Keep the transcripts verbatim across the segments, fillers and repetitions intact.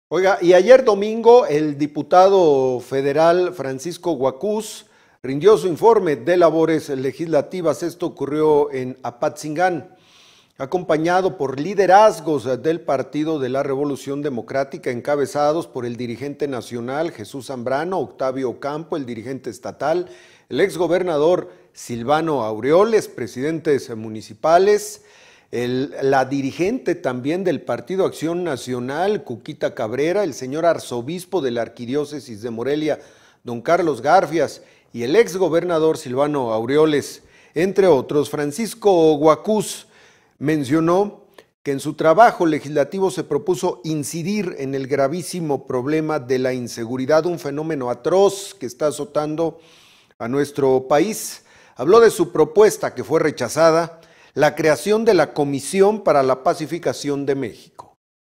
Oiga, y ayer domingo el diputado federal Francisco Guacús rindió su informe de labores legislativas. Esto ocurrió en Apatzingán, acompañado por liderazgos del Partido de la Revolución Democrática, encabezados por el dirigente nacional Jesús Zambrano, Octavio Ocampo, el dirigente estatal, el exgobernador Silvano Aureoles, presidentes municipales, El, la dirigente también del Partido Acción Nacional, Cuquita Cabrera, el señor arzobispo de la Arquidiócesis de Morelia, don Carlos Garfias, y el exgobernador Silvano Aureoles, entre otros. Francisco Guacús mencionó que en su trabajo legislativo se propuso incidir en el gravísimo problema de la inseguridad, un fenómeno atroz que está azotando a nuestro país. Habló de su propuesta, que fue rechazada, la creación de la Comisión para la Pacificación de México.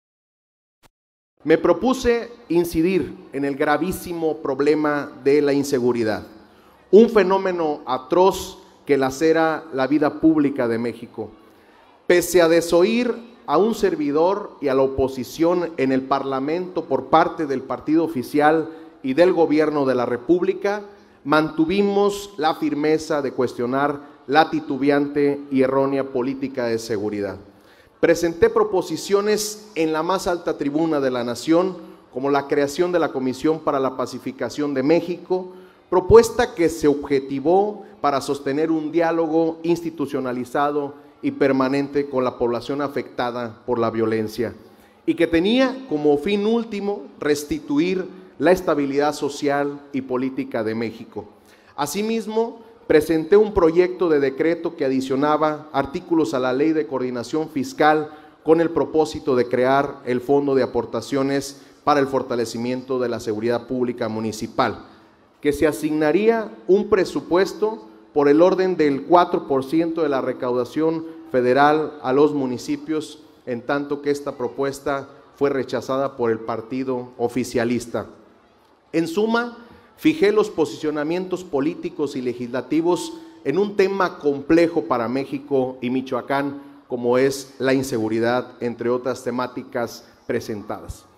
Me propuse incidir en el gravísimo problema de la inseguridad, un fenómeno atroz que lacera la vida pública de México. Pese a desoír a un servidor y a la oposición en el Parlamento por parte del partido oficial y del gobierno de la República, mantuvimos la firmeza de cuestionar la titubeante y errónea política de seguridad. Presenté proposiciones en la más alta tribuna de la nación, como la creación de la Comisión para la Pacificación de México, propuesta que se objetivó para sostener un diálogo institucionalizado y permanente con la población afectada por la violencia, y que tenía como fin último restituir la estabilidad social y política de México. Asimismo, presenté un proyecto de decreto que adicionaba artículos a la Ley de Coordinación Fiscal con el propósito de crear el Fondo de Aportaciones para el fortalecimiento de la seguridad pública municipal, que se asignaría un presupuesto por el orden del cuatro por ciento de la recaudación federal a los municipios, en tanto que esta propuesta fue rechazada por el partido oficialista. En suma, fijé los posicionamientos políticos y legislativos en un tema complejo para México y Michoacán, como es la inseguridad, entre otras temáticas presentadas.